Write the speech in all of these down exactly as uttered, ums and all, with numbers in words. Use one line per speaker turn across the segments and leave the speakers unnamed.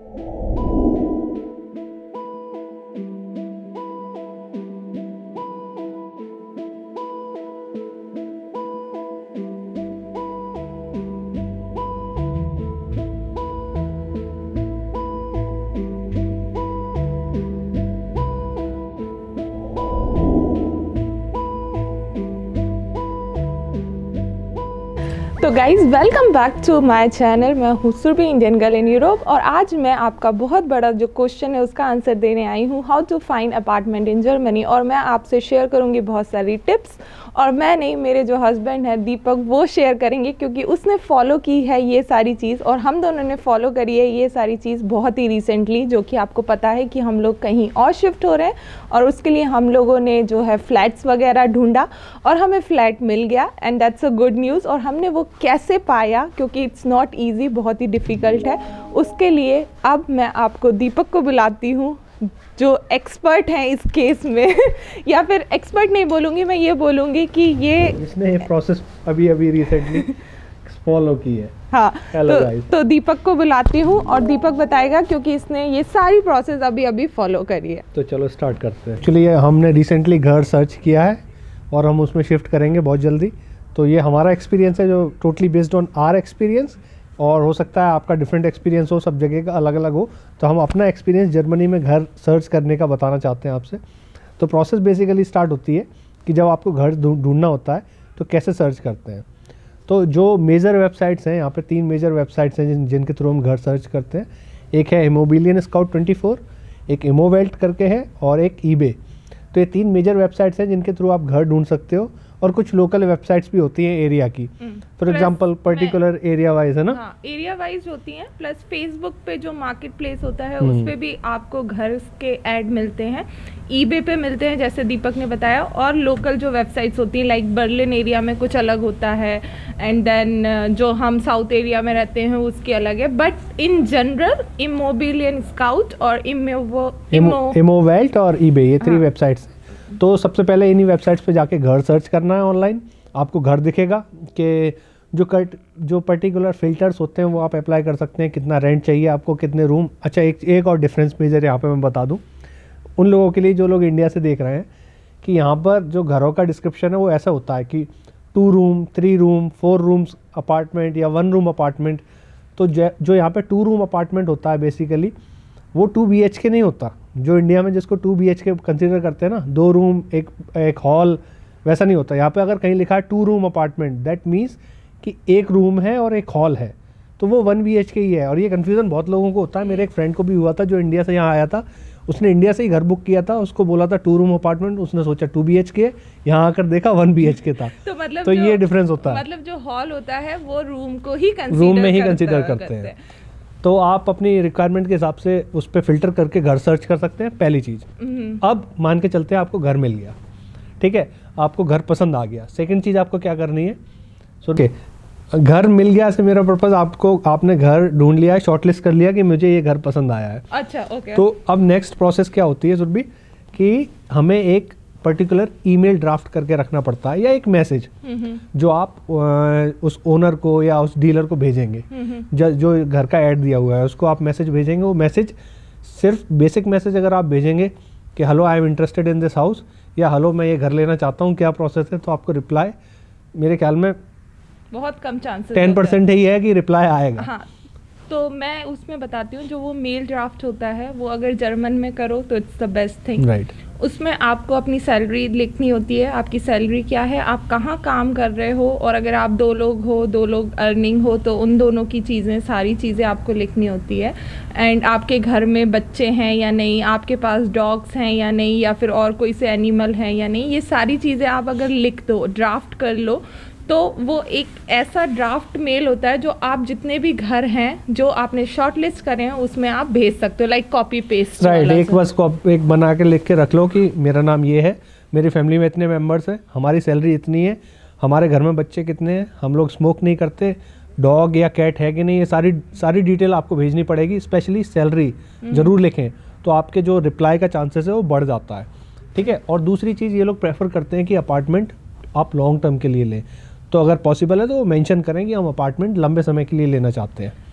तो guys welcome back to my channel. मैं हूँ Surabhi, Indian girl in Europe, और आज मैं आपका बहुत बड़ा जो क्वेश्चन है उसका आंसर देने आई हूँ, how to find apartment in Germany. और मैं आपसे शेयर करूँगी बहुत सारी टिप्स, और मैं नहीं, मेरे जो हस्बैंड है दीपक, वो शेयर करेंगे, क्योंकि उसने फॉलो की है ये सारी चीज़ और हम दोनों ने फॉलो करी है ये सारी चीज़ बहुत ही रिसेंटली, जो कि आपको पता है कि हम लोग कहीं और शिफ्ट हो रहे हैं, और उसके लिए हम लोगों ने जो है फ्लैट्स वगैरह ढूंढा और हमें फ्लैट मिल गया, and that's a good news. और हमने वो कैसे पाया, क्योंकि इट्स नॉट ईजी, बहुत ही डिफ़िकल्ट है। उसके लिए अब मैं आपको दीपक को बुलाती हूँ, जो एक्सपर्ट हैं इस केस में या फिर एक्सपर्ट नहीं बोलूँगी मैं, ये बोलूँगी कि ये
इसने ये प्रोसेस अभी अभी रिसेंटली फॉलो की है।
हाँ, तो, तो दीपक को बुलाती हूँ और दीपक बताएगा, क्योंकि इसने ये सारी प्रोसेस अभी अभी फॉलो करी है।
तो चलो स्टार्ट करते हैं। एक्चुअली ये हमने रिसेंटली घर सर्च किया है और हम उसमें शिफ्ट करेंगे बहुत जल्दी। तो ये हमारा एक्सपीरियंस है जो totally based on our experience, और हो सकता है आपका डिफरेंट एक्सपीरियंस हो, सब जगह का अलग अलग हो। तो हम अपना एक्सपीरियंस जर्मनी में घर सर्च करने का बताना चाहते हैं आपसे। तो प्रोसेस बेसिकली स्टार्ट होती है कि जब आपको घर ढूंढना होता है तो कैसे सर्च करते हैं। तो जो मेजर वेबसाइट्स हैं, यहाँ पे तीन मेजर वेबसाइट्स हैं जिन जिनके थ्रू हम घर सर्च करते हैं। एक है इमोबिलियन स्काउट ट्वेंटी फोर, एक इमोवेल्ट करके है, और एक ईबे। तो ये तीन मेजर वेबसाइट्स हैं जिनके थ्रू आप घर ढूंढ सकते हो, और कुछ लोकल वेबसाइट्स भी होती हैं एरिया की, for example particular area wise, है ना?
हाँ, एरिया वाइज होती हैं। प्लस फेसबुक पे जो मार्केट प्लेस होता है उस पे भी आपको घर के ऐड मिलते हैं, ईबे पे मिलते हैं जैसे दीपक ने बताया, और लोकल जो वेबसाइट्स होती हैं लाइक बर्लिन एरिया में कुछ अलग होता है, एंड देन जो हम साउथ एरिया में रहते हैं उसकी अलग है। But in general Immobilien Scout और इमो
इमोवेल्ट और ईबे, ये थ्री वेबसाइट्स हैं। तो सबसे पहले इन्हीं वेबसाइट्स पे जाके घर सर्च करना है ऑनलाइन। आपको घर दिखेगा कि जो कट जो पर्टिकुलर फ़िल्टर्स होते हैं वो आप अप्लाई कर सकते हैं, कितना रेंट चाहिए आपको, कितने रूम। अच्छा, एक एक और डिफरेंस मेजर यहाँ पे मैं बता दूँ उन लोगों के लिए जो लोग इंडिया से देख रहे हैं, कि यहाँ पर जो घरों का डिस्क्रिप्शन है वो ऐसा होता है कि two room, three room, four rooms apartment या वन रूम अपार्टमेंट। तो जो यहाँ पर टू रूम अपार्टमेंट होता है बेसिकली वो टू बी एच के नहीं होता, जो इंडिया में जिसको two B H K consider करते हैं ना, दो रूम एक एक हॉल, वैसा नहीं होता। यहाँ पे अगर कहीं लिखा है two room apartment, that means कि एक रूम है और एक हॉल है, तो वो वन बी एच के ही है। और ये कन्फ्यूज़न बहुत लोगों को होता है। मेरे एक फ्रेंड को भी हुआ था जो इंडिया से यहाँ आया था, उसने इंडिया से ही घर बुक किया था, उसको बोला था टू रूम अपार्टमेंट, उसने सोचा टू बी एच के, यहाँ आकर देखा वन बी एच के था।
तो मतलब
तो ये डिफरेंस होता है।
मतलब जो हॉल होता है वो रूम को ही
रूम में ही कंसिडर करते हैं। तो आप अपनी रिक्वायरमेंट के हिसाब से उस पर फिल्टर करके घर सर्च कर सकते हैं, पहली चीज़। अब मान के चलते हैं आपको घर मिल गया, ठीक है, आपको घर पसंद आ गया। सेकंड चीज़ आपको क्या करनी है, सुनिए, घर मिल गया से मेरा पर्पज़, आपको आपने घर ढूंढ लिया है, शॉर्टलिस्ट कर लिया कि मुझे ये घर पसंद आया है।
अच्छा, ओके।
तो अब नेक्स्ट प्रोसेस क्या होती है सुरभि, कि हमें एक पर्टिकुलर ईमेल ड्राफ्ट करके रखना पड़ता है, या एक मैसेज जो आप उस ओनर को या उस डीलर को भेजेंगे, जो, जो घर का ऐड दिया हुआ है उसको आप मैसेज भेजेंगे। वो मैसेज सिर्फ बेसिक मैसेज अगर आप भेजेंगे कि hello I am interested in this house, या हेलो मैं ये घर लेना चाहता हूँ, क्या प्रोसेस है, तो आपको रिप्लाई मेरे ख्याल में
बहुत कम चांसेस,
टेन परसेंट ही है कि रिप्लाई आएगा।
हाँ, तो मैं उसमें बताती हूँ, जो वो मेल ड्राफ्ट होता है वो अगर जर्मन में करो तो it's the best thing, right. उसमें आपको अपनी सैलरी लिखनी होती है, आपकी सैलरी क्या है, आप कहाँ काम कर रहे हो, और अगर आप दो लोग हो, दो लोग अर्निंग हो, तो उन दोनों की चीज़ें, सारी चीज़ें आपको लिखनी होती है। एंड आपके घर में बच्चे हैं या नहीं, आपके पास डॉग्स हैं या नहीं, या फिर और कोई से एनिमल हैं या नहीं, ये सारी चीज़ें आप अगर लिख दो, ड्राफ्ट कर लो, तो वो एक ऐसा ड्राफ्ट मेल होता है जो आप जितने भी घर हैं जो आपने शॉर्ट लिस्ट करे हैं उसमें आप भेज सकते हो, लाइक कॉपी पेस्ट,
राइट। एक बस एक बना के लिख के रख लो कि मेरा नाम ये है, मेरी फैमिली में इतने मेंबर्स हैं, हमारी सैलरी इतनी है, हमारे घर में बच्चे कितने हैं, हम लोग स्मोक नहीं करते, डॉग या कैट है कि नहीं, ये सारी सारी डिटेल आपको भेजनी पड़ेगी। स्पेशली सैलरी ज़रूर लिखें, तो आपके जो रिप्लाई का चांसेस है वो बढ़ जाता है, ठीक है। और दूसरी चीज़ ये लोग प्रेफर करते हैं कि अपार्टमेंट आप लॉन्ग टर्म के लिए लें, तो अगर पॉसिबल है तो वो मेंशन करें कि हम अपार्टमेंट लंबे समय के लिए लेना चाहते हैं।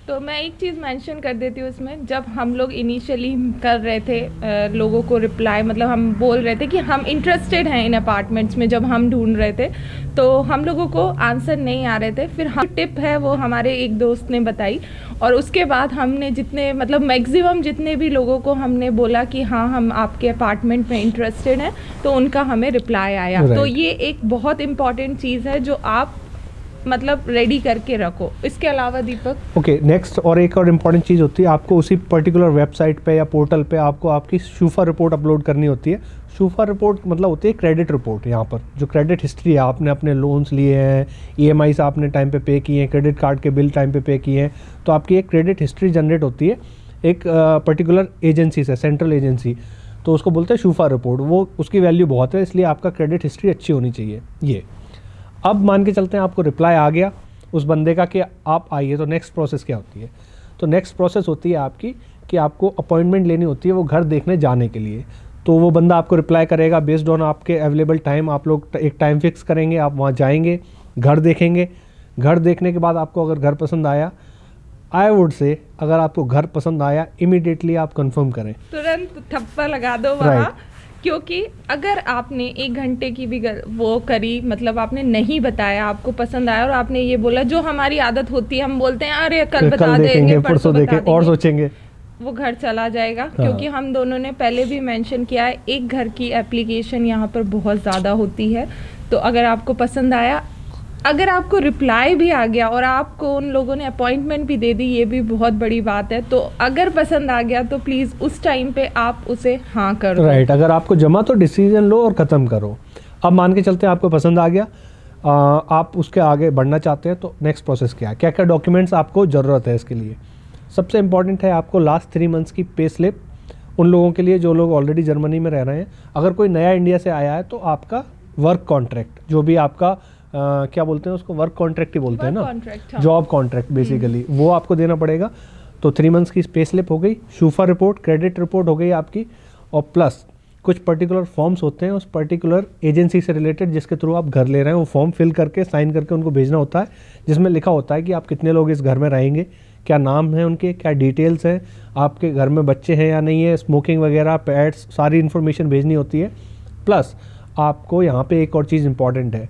तो मैं एक चीज़ मेंशन कर देती हूँ इसमें, जब हम लोग इनिशियली कर रहे थे आ, लोगों को रिप्लाई, मतलब हम बोल रहे थे कि हम इंटरेस्टेड हैं इन अपार्टमेंट्स में, जब हम ढूंढ रहे थे तो हम लोगों को आंसर नहीं आ रहे थे। फिर हम टिप है वो हमारे एक दोस्त ने बताई, और उसके बाद हमने जितने मतलब मैक्सिमम जितने भी लोगों को हमने बोला कि हाँ हम आपके अपार्टमेंट में इंटरेस्टेड हैं, तो उनका हमें रिप्लाई आया।
right.
तो ये एक बहुत इंपॉर्टेंट चीज़ है जो आप मतलब रेडी करके रखो। इसके अलावा दीपक
ओके नेक्स्ट और एक और इम्पॉर्टेंट चीज़ होती है, आपको उसी पर्टिकुलर वेबसाइट पे या पोर्टल पे आपको आपकी शूफा रिपोर्ट अपलोड करनी होती है। शूफा रिपोर्ट मतलब होती है क्रेडिट रिपोर्ट। यहाँ पर जो क्रेडिट हिस्ट्री है, आपने अपने लोन्स लिए हैं, ईएमआई से आपने टाइम पे पे किए हैं, क्रेडिट कार्ड के बिल टाइम पे पे किए हैं, तो आपकी एक क्रेडिट हिस्ट्री जनरेट होती है एक पर्टिकुलर एजेंसी से, सेंट्रल एजेंसी, तो उसको बोलते हैं शूफा रिपोर्ट। वो उसकी वैल्यू बहुत है, इसलिए आपका क्रेडिट हिस्ट्री अच्छी होनी चाहिए। ये अब मान के चलते हैं आपको रिप्लाई आ गया उस बंदे का कि आप आइए, तो नेक्स्ट प्रोसेस क्या होती है? तो नेक्स्ट प्रोसेस होती है आपकी कि आपको अपॉइंटमेंट लेनी होती है वो घर देखने जाने के लिए। तो वो बंदा आपको रिप्लाई करेगा बेस्ड ऑन आपके अवेलेबल टाइम। आप लोग एक टाइम फिक्स करेंगे, आप वहाँ जाएंगे, घर देखेंगे। घर देखने के बाद आपको अगर घर पसंद आया, आई वुड से अगर आपको घर पसंद आया इमीडिएटली आप कंफर्म करें,
तुरंत ठप्पा लगा दो वहाँ। right. क्योंकि अगर आपने एक घंटे की भी वो करी, मतलब आपने नहीं बताया, आपको पसंद आया और आपने ये बोला, जो हमारी आदत होती है, हम बोलते हैं अरे कल बता देंगे, परसों देखेंगे और सोचेंगे, वो घर चला जाएगा। हाँ। क्योंकि हम दोनों ने पहले भी मेंशन किया है, एक घर की एप्लीकेशन यहाँ पर बहुत ज़्यादा होती है। तो अगर आपको पसंद आया, अगर आपको रिप्लाई भी आ गया और आपको उन लोगों ने अपॉइंटमेंट भी दे दी, ये भी बहुत बड़ी बात है। तो अगर पसंद आ गया तो प्लीज़ उस टाइम पे आप उसे हाँ कर दो।
राइट, अगर आपको जमा तो डिसीजन लो और ख़त्म करो। अब मान के चलते हैं आपको पसंद आ गया, आ, आप उसके आगे बढ़ना चाहते हैं, तो नेक्स्ट प्रोसेस क्या है, क्या क्या डॉक्यूमेंट्स आपको ज़रूरत है इसके लिए? सबसे इंपॉर्टेंट है आपको लास्ट थ्री मंथ्स की पे स्लिप, उन लोगों के लिए जो लोग ऑलरेडी जर्मनी में रह रहे हैं। अगर कोई नया इंडिया से आया है तो आपका वर्क कॉन्ट्रैक्ट, जो भी आपका Uh, क्या बोलते हैं उसको, वर्क कॉन्ट्रैक्ट ही बोलते हैं ना, जॉब कॉन्ट्रैक्ट बेसिकली, वो आपको देना पड़ेगा। तो थ्री मंथ्स की पे स्लिप हो गई, शूफा रिपोर्ट, क्रेडिट रिपोर्ट हो गई आपकी, और प्लस कुछ पर्टिकुलर फॉर्म्स होते हैं उस पर्टिकुलर एजेंसी से रिलेटेड जिसके थ्रू आप घर ले रहे हैं, वो फॉर्म फिल करके साइन करके उनको भेजना होता है, जिसमें लिखा होता है कि आप कितने लोग इस घर में रहेंगे, क्या नाम है उनके, क्या डिटेल्स हैं, आपके घर में बच्चे हैं या नहीं है, स्मोकिंग वगैरह, पेट्स, सारी इन्फॉर्मेशन भेजनी होती है। प्लस आपको यहाँ पे एक और चीज़ इंपॉर्टेंट है,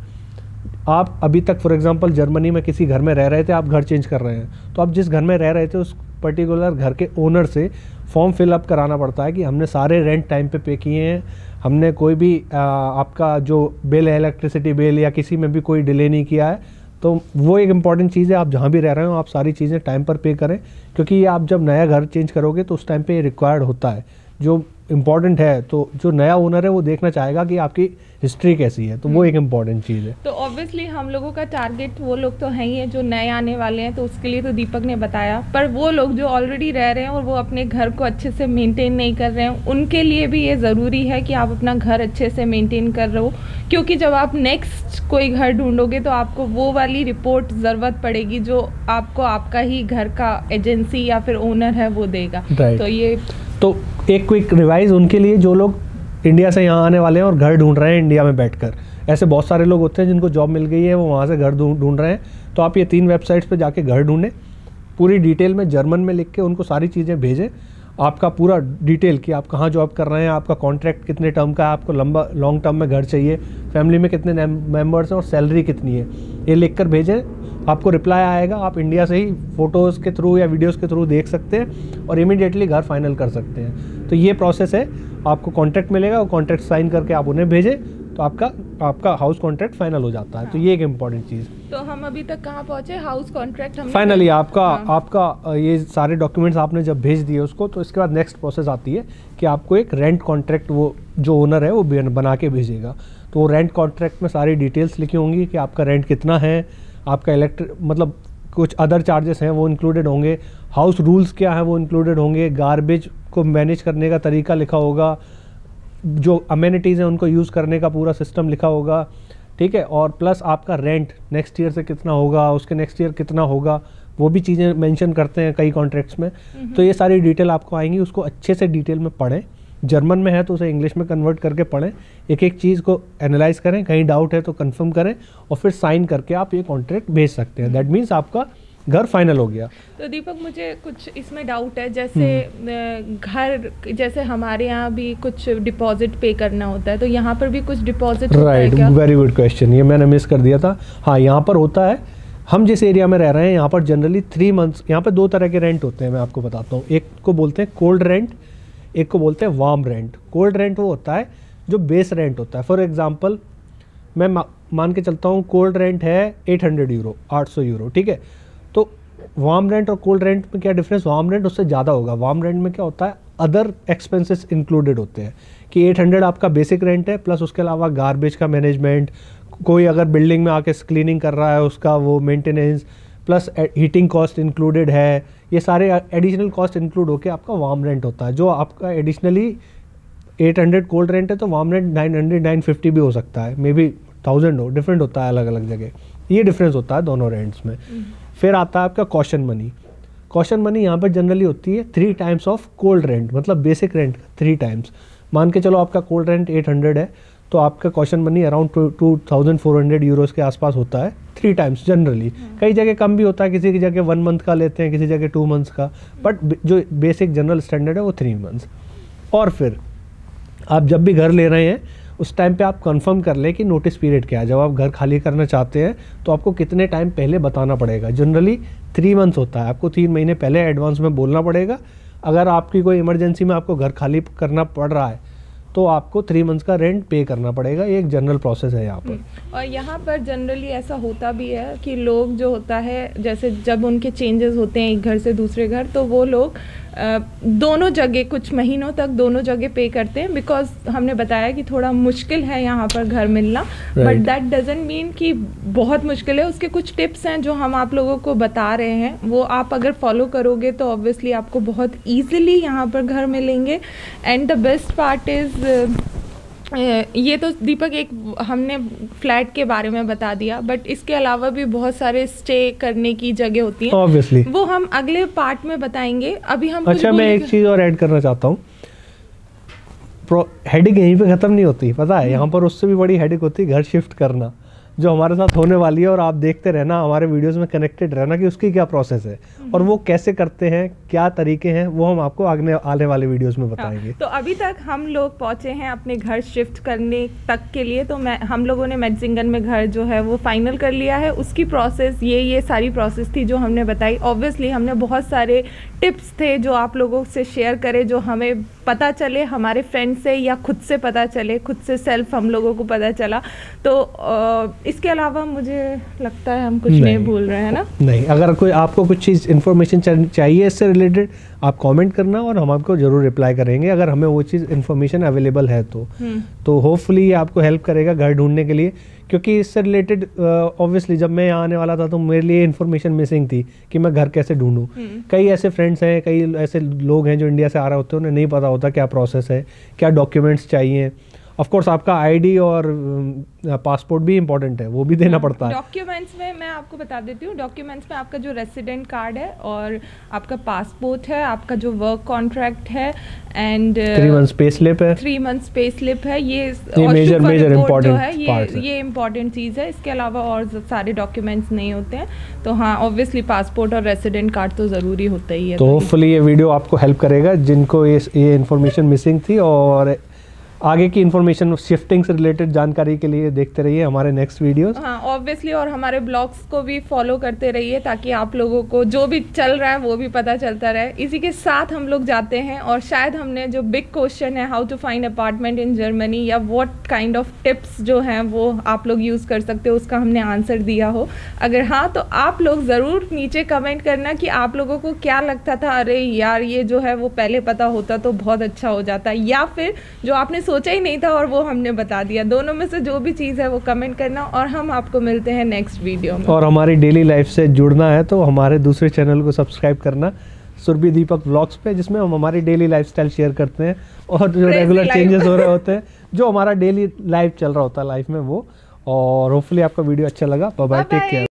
आप अभी तक फॉर एग्जांपल जर्मनी में किसी घर में रह रहे थे, आप घर चेंज कर रहे हैं, तो आप जिस घर में रह रहे थे उस पर्टिकुलर घर के ओनर से फॉर्म फिल अप कराना पड़ता है कि हमने सारे रेंट टाइम पे पे किए हैं, हमने कोई भी आ, आपका जो बिल है, इलेक्ट्रिसिटी बिल या किसी में भी कोई डिले नहीं किया है। तो वो एक इंपॉर्टेंट चीज़ है, आप जहाँ भी रह रहे हो आप सारी चीज़ें टाइम पर पे करें, क्योंकि ये आप जब नया घर चेंज करोगे तो उस टाइम पे रिक्वायर्ड होता है, जो इम्पॉर्टेंट है। तो जो नया ओनर है वो देखना चाहेगा कि आपकी हिस्ट्री कैसी है, तो वो एक इम्पॉर्टेंट चीज़ है।
तो ऑब्वियसली हम लोगों का टारगेट वो लोग तो हैं ही है जो नए आने वाले हैं, तो उसके लिए तो दीपक ने बताया, पर वो लोग जो ऑलरेडी रह रहे हैं और वो अपने घर को अच्छे से मेंटेन नहीं कर रहे हैं, उनके लिए भी ये ज़रूरी है कि आप अपना घर अच्छे से मेंटेन कर रहे हो। क्योंकि जब आप नेक्स्ट कोई घर ढूंढोगे तो आपको वो वाली रिपोर्ट ज़रूरत पड़ेगी जो आपको आपका ही घर का एजेंसी या फिर ओनर है वो देगा। तो ये
तो एक क्विक रिवाइज उनके लिए जो लोग इंडिया से यहाँ आने वाले हैं और घर ढूंढ रहे हैं इंडिया में बैठकर, ऐसे बहुत सारे लोग होते हैं जिनको जॉब मिल गई है, वो वहाँ से घर ढूंढ रहे हैं। तो आप ये तीन वेबसाइट्स पे जाके घर ढूंढें, पूरी डिटेल में जर्मन में लिख के उनको सारी चीज़ें भेजें, आपका पूरा डिटेल कि आप कहाँ जॉब कर रहे हैं, आपका कॉन्ट्रैक्ट कितने टर्म का है, आपको लंबा लॉन्ग टर्म में घर चाहिए, फैमिली में कितने मेम्बर्स हैं और सैलरी कितनी है, ये लिख कर भेजें। आपको रिप्लाई आएगा, आप इंडिया से ही फ़ोटोज़ के थ्रू या वीडियोज़ के थ्रू देख सकते हैं और इमीडिएटली घर फाइनल कर सकते हैं। तो ये प्रोसेस है, आपको कॉन्ट्रैक्ट मिलेगा, वो कॉन्ट्रैक्ट साइन करके आप उन्हें भेजें तो आपका आपका हाउस कॉन्ट्रैक्ट फाइनल हो जाता है। हाँ। तो ये एक इम्पॉर्टेंट चीज़।
तो हम अभी तक कहाँ पहुँचे, हाउस कॉन्ट्रैक्ट
फाइनली आपका हाँ। आपका ये सारे डॉक्यूमेंट्स आपने जब भेज दिए उसको, तो इसके बाद नेक्स्ट प्रोसेस आती है कि आपको एक रेंट कॉन्ट्रैक्ट वो जो ओनर है वो बना के भेजेगा। तो वो रेंट कॉन्ट्रैक्ट में सारी डिटेल्स लिखी होंगी कि आपका रेंट कितना है, आपका इलेक्ट्रिक मतलब कुछ अदर चार्जेस हैं वो इंक्लूडेड होंगे, हाउस रूल्स क्या है वो इंक्लूडेड होंगे, गार्बेज को मैनेज करने का तरीका लिखा होगा, जो अमेनिटीज़ हैं उनको यूज़ करने का पूरा सिस्टम लिखा होगा, ठीक है। और प्लस आपका रेंट नेक्स्ट ईयर से कितना होगा, उसके नेक्स्ट ईयर कितना होगा, वो भी चीज़ें मेंशन करते हैं कई कॉन्ट्रैक्ट्स में। तो ये सारी डिटेल आपको आएंगी, उसको अच्छे से डिटेल में पढ़ें, जर्मन में है तो उसे इंग्लिश में कन्वर्ट करके पढ़ें, एक एक चीज़ को एनालाइज करें, कहीं डाउट है तो कंफर्म करें और फिर साइन करके आप ये कॉन्ट्रैक्ट भेज सकते हैं। दैट मीन्स आपका घर फाइनल हो गया।
तो दीपक मुझे कुछ इसमें डाउट है, जैसे घर, जैसे हमारे यहाँ भी कुछ डिपॉजिट पे करना होता है, तो यहाँ पर भी कुछ डिपॉजिट होता है क्या?
राइट, वेरी गुड क्वेश्चन, ये मैंने मिस कर दिया था। हाँ, यहाँ पर होता है। हम जिस एरिया में रह रहे हैं यहाँ पर जनरली थ्री मंथ्स, यहाँ पर दो तरह के रेंट होते हैं, मैं आपको बताता हूँ। एक को बोलते हैं कोल्ड रेंट, एक को बोलते हैं वार्म रेंट। कोल्ड रेंट वो होता है जो बेस रेंट होता है। फॉर एग्जांपल मैं मा, मान के चलता हूँ कोल्ड रेंट है आठ सौ यूरो, आठ सौ यूरो, ठीक है। तो वार्म रेंट और कोल्ड रेंट में क्या डिफरेंस? वार्म रेंट उससे ज़्यादा होगा। वार्म रेंट में क्या होता है, अदर एक्सपेंसेस इंक्लूडेड होते हैं कि आठ सौ आपका बेसिक रेंट है, प्लस उसके अलावा गार्बेज का मैनेजमेंट, कोई अगर बिल्डिंग में आके क्लीनिंग कर रहा है उसका वो maintenance, plus heating cost included है। ये सारे एडिशनल कॉस्ट इंक्लूड होकर आपका वार्म रेंट होता है, जो आपका एडिशनली आठ सौ कोल्ड रेंट है तो वार्म रेंट नौ सौ, नौ सौ पचास भी हो सकता है, मे बी थाउजेंड हो, डिफरेंट होता है अलग अलग जगह। ये डिफरेंस होता है दोनों रेंट्स में। फिर आता है आपका कॉशन मनी। कॉशन मनी यहाँ पर जनरली होती है three times of cold rent, मतलब बेसिक रेंट थ्री टाइम्स। मान के चलो आपका कोल्ड रेंट आठ सौ है तो आपका caution money around two thousand four hundred euros के आसपास होता है, थ्री टाइम्स जनरली। कई जगह कम भी होता है, किसी की जगह वन मंथ का लेते हैं, किसी जगह टू मंथ्स का, बट जो बेसिक जनरल स्टैंडर्ड है वो थ्री मंथ्स। और फिर आप जब भी घर ले रहे हैं उस टाइम पे आप कंफर्म कर लें कि नोटिस पीरियड क्या है। जब आप घर खाली करना चाहते हैं तो आपको कितने टाइम पहले बताना पड़ेगा। जनरली थ्री मंथ्स होता है, आपको तीन महीने पहले एडवांस में बोलना पड़ेगा। अगर आपकी कोई इमरजेंसी में आपको घर खाली करना पड़ रहा है तो आपको थ्री मंथ्स का रेंट पे करना पड़ेगा। ये एक जनरल प्रोसेस है यहाँ पर।
और यहाँ पर जनरली ऐसा होता भी है कि लोग जो होता है, जैसे जब उनके चेंजेस होते हैं एक घर से दूसरे घर, तो वो लोग दोनों जगह कुछ महीनों तक दोनों जगह पे करते हैं, बिकॉज हमने बताया कि थोड़ा मुश्किल है यहाँ पर घर मिलना। बट दैट डजंट मीन कि बहुत मुश्किल है। उसके कुछ टिप्स हैं जो हम आप लोगों को बता रहे हैं, वो आप अगर फॉलो करोगे तो ऑब्वियसली आपको बहुत ईजिली यहाँ पर घर मिलेंगे। And the best part is, ये तो दीपक एक हमने फ्लैट के बारे में बता दिया, बट इसके अलावा भी बहुत सारे स्टे करने की जगह होती हैं,
ऑब्वियसली
वो हम अगले पार्ट में बताएंगे। अभी हम
अच्छा, मैं एक चीज़ और ऐड करना चाहता हूँ। हेडिक यहीं पे ख़त्म नहीं होती, पता है, यहाँ पर उससे भी बड़ी हेडिक होती है घर शिफ्ट करना, जो हमारे साथ होने वाली है। और आप देखते रहना, हमारे वीडियोस में कनेक्टेड रहना कि उसकी क्या प्रोसेस है और वो कैसे करते हैं, क्या तरीके हैं, वो हम आपको आगे आने वाले वीडियोस में बताएंगे।
हाँ, तो अभी तक हम लोग पहुंचे हैं अपने घर शिफ्ट करने तक के लिए। तो मैं हम लोगों ने मेटजिंगन में घर जो है वो फाइनल कर लिया है। उसकी प्रोसेस ये ये सारी प्रोसेस थी जो हमने बताई। ऑब्वियसली हमने बहुत सारे टिप्स थे जो आप लोगों से शेयर करे, जो हमें पता चले हमारे फ्रेंड से या खुद से पता चले, खुद से सेल्फ हम लोगों को पता चला। तो आ, इसके अलावा मुझे लगता है हम कुछ नहीं, नहीं भूल रहे हैं ना?
नहीं, अगर कोई आपको कुछ चीज़ इन्फॉर्मेशन चाहिए इससे रिलेटेड, आप कमेंट करना और हम आपको ज़रूर रिप्लाई करेंगे अगर हमें वो चीज़ इन्फॉर्मेशन अवेलेबल है तो। तो होपफुली ये आपको हेल्प करेगा घर ढूंढने के लिए, क्योंकि इससे रिलेटेड ऑब्वियसली जब मैं यहाँ आने वाला था तो मेरे लिए इन्फॉर्मेशन मिसिंग थी कि मैं घर कैसे ढूंढूं। कई ऐसे फ्रेंड्स हैं, कई ऐसे लोग हैं जो इंडिया से आ रहे होते हैं, उन्हें नहीं पता होता क्या प्रोसेस है, क्या डॉक्यूमेंट्स चाहिए। ऑफ कोर्स आपका आईडी और पासपोर्ट भी इम्पोर्टेंट है, वो भी देना पड़ता है।
डॉक्यूमेंट्स में मैं आपको बता देती हूँ, डॉक्यूमेंट्स में आपका जो रेसिडेंट कार्ड है और आपका पासपोर्ट है, आपका जो वर्क कॉन्ट्रैक्ट है, and
three months pay slip है,
थ्री मंथ्स पे स्लिप है, ये
मेजर मेजर इम्पोर्टेंट
है, ये ये इम्पोर्टेंट चीज़ है। इसके अलावा और सारे डॉक्यूमेंट्स नहीं होते हैं। तो हाँ, ऑब्वियसली पासपोर्ट और रेसिडेंट कार्ड तो ज़रूरी होता ही है।
तो होपफुली ये वीडियो आपको हेल्प करेगा जिनको ये ये इन्फॉर्मेशन मिसिंग थी। और आगे की इन्फॉर्मेशन शिफ्टिंग से रिलेटेड जानकारी के लिए देखते रहिए हमारे नेक्स्ट वीडियोस।
हाँ, ऑब्वियसली, और हमारे ब्लॉग्स को भी फॉलो करते रहिए ताकि आप लोगों को जो भी चल रहा है वो भी पता चलता रहे। इसी के साथ हम लोग जाते हैं, और शायद हमने जो बिग क्वेश्चन है, how to find apartment in Germany, या व्हाट काइंड ऑफ टिप्स जो हैं वो आप लोग यूज़ कर सकते हो, उसका हमने आंसर दिया हो। अगर हाँ, तो आप लोग ज़रूर नीचे कमेंट करना कि आप लोगों को क्या लगता था, अरे यार ये जो है वो पहले पता होता तो बहुत अच्छा हो जाता, या फिर जो आपने सोचा ही नहीं था और वो हमने बता दिया। दोनों में से जो भी चीज़ है वो कमेंट करना, और हम आपको मिलते हैं नेक्स्ट वीडियो में।
और हमारी डेली लाइफ से जुड़ना है तो हमारे दूसरे चैनल को सब्सक्राइब करना, सुरभि दीपक व्लॉग्स पे, जिसमें हम हमारी डेली लाइफस्टाइल शेयर करते हैं और जो रेगुलर चेंजेस हो रहे होते हैं, जो हमारा डेली लाइफ चल रहा होता है लाइफ में वो। और होपफुली आपका वीडियो अच्छा लगा। Bye bye, take care.